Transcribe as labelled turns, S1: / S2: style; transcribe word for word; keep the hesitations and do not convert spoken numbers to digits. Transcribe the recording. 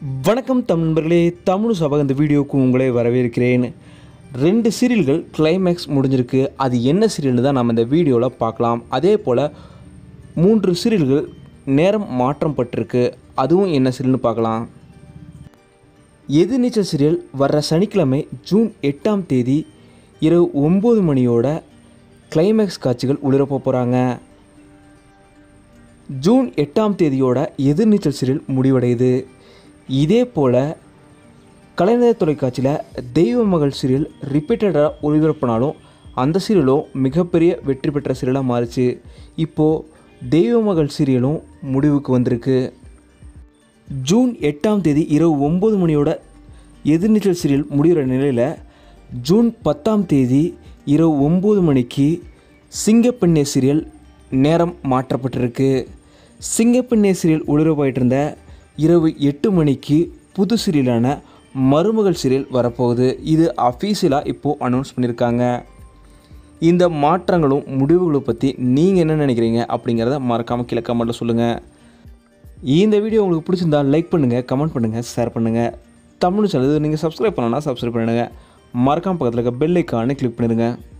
S1: வணக்கம் தமிழ் நண்பர்களே, தமிழ் சபா இந்த வீடியோவுக்கு உங்களை வரவேற்கிறேன். ரெண்டு சீரியல்கள் கிளைமேக்ஸ் முடிஞ்சிருக்கு. அது என்ன சீரியல்னு தான் நம்ம இந்த வீடியோவில் பார்க்கலாம். அதே போல் மூன்று சீரியல்கள் நேரம் மாற்றம் பட்டிருக்கு. அதுவும் என்ன சீரியல்னு பார்க்கலாம். எதிர்நீச்சல் சீரியல் வர்ற சனிக்கிழமை ஜூன் எட்டாம் தேதி இரவு ஒம்பது மணியோட கிளைமேக்ஸ் காட்சிகள் ஒளிபரப்ப போகிறாங்க. ஜூன் எட்டாம் தேதியோட எதிர்நீச்சல் சீரியல் முடிவடையுது. இதே போல் கலைஞர் தொலைக்காட்சியில் தெய்வ மகள் சீரியல் ரிப்பீட்டடாக ஒளிபரப்பினாலும் அந்த சீரியலும் மிகப்பெரிய வெற்றி பெற்ற சீரியலாக மாறிச்சு. இப்போது தெய்வ மகள் சீரியலும் முடிவுக்கு வந்திருக்கு. ஜூன் எட்டாம் தேதி இரவு ஒம்பது மணியோட எதிர்நீச்சல் சீரியல் முடிகிற நிலையில் ஜூன் பத்தாம் தேதி இரவு ஒம்பது மணிக்கு சிங்கப்பெண்ணே சீரியல் நேரம் மாற்றப்பட்டிருக்கு. சிங்கப்பெண்ணே சீரியல் ஒளிபரப்பாயிட்டு இருந்த இரவு எட்டு மணிக்கு புது சீரியலான மருமகள் சீரியல் வரப்போகுது. இது அஃபீஷியலாக இப்போது அனௌன்ஸ் பண்ணியிருக்காங்க. இந்த மாற்றங்களும் முடிவுகளும் பற்றி நீங்கள் என்ன நினைக்கிறீங்க அப்படிங்கிறத மறக்காமல் கீழே கமெண்ட்டில் சொல்லுங்கள். இந்த வீடியோ உங்களுக்கு பிடிச்சிருந்தால் லைக் பண்ணுங்கள், கமெண்ட் பண்ணுங்கள், ஷேர் பண்ணுங்கள். தமிழ் சேனல் நீங்கள் சப்ஸ்கிரைப் பண்ணலன்னா சப்ஸ்கிரைப் பண்ணுங்கள். மறக்காமல் பக்கத்தில் இருக்க பெல் ஐக்கானை கிளிக் பண்ணிடுங்க.